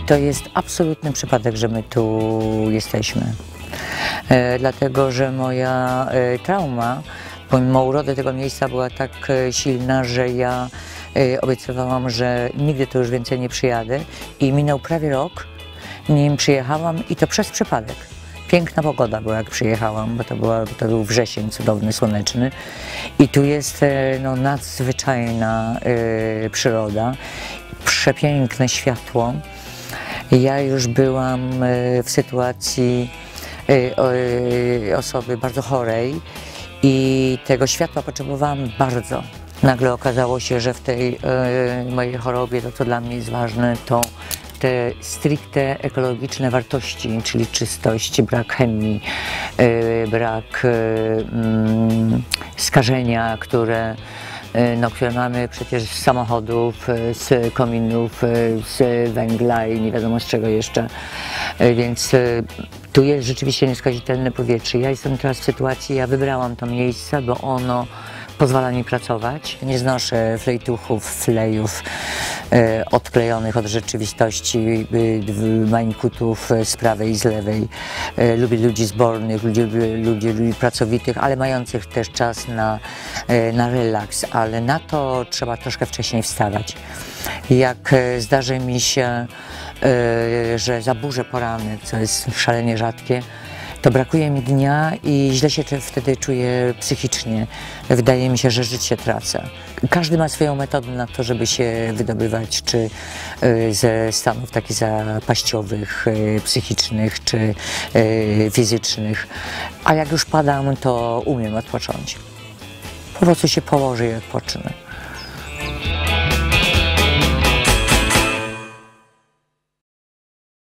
to jest absolutny przypadek, że my tu jesteśmy. Dlatego, że moja trauma, pomimo urody tego miejsca, była tak silna, że ja obiecywałam, że nigdy tu już więcej nie przyjadę i minął prawie rok, nim przyjechałam i to przez przypadek. Piękna pogoda była, jak przyjechałam, bo to był wrzesień cudowny, słoneczny i tu jest no, nadzwyczajna przyroda, przepiękne światło. Ja już byłam w sytuacji osoby bardzo chorej i tego światła potrzebowałam bardzo. Nagle okazało się, że w tej mojej chorobie to, co dla mnie jest ważne, to te stricte ekologiczne wartości, czyli czystość, brak chemii, brak skażenia, które mamy przecież z samochodów, z kominów, z węgla i nie wiadomo z czego jeszcze. Więc tu jest rzeczywiście nieskazitelne powietrze. Ja jestem teraz w sytuacji, ja wybrałam to miejsce, bo ono pozwala mi pracować. Nie znoszę flejtuchów, flejów odklejonych od rzeczywistości, mańkutów z prawej i z lewej. Lubię ludzi zbornych, ludzi pracowitych, ale mających też czas na relaks, ale na to trzeba troszkę wcześniej wstawać. Jak zdarzy mi się, że zaburzę poranek, co jest szalenie rzadkie, to brakuje mi dnia i źle się wtedy czuję psychicznie. Wydaje mi się, że życie tracę. Każdy ma swoją metodę na to, żeby się wydobywać, czy ze stanów takich zapaściowych, psychicznych, czy fizycznych. A jak już padam, to umiem odpocząć. Po prostu się położę i odpocznę.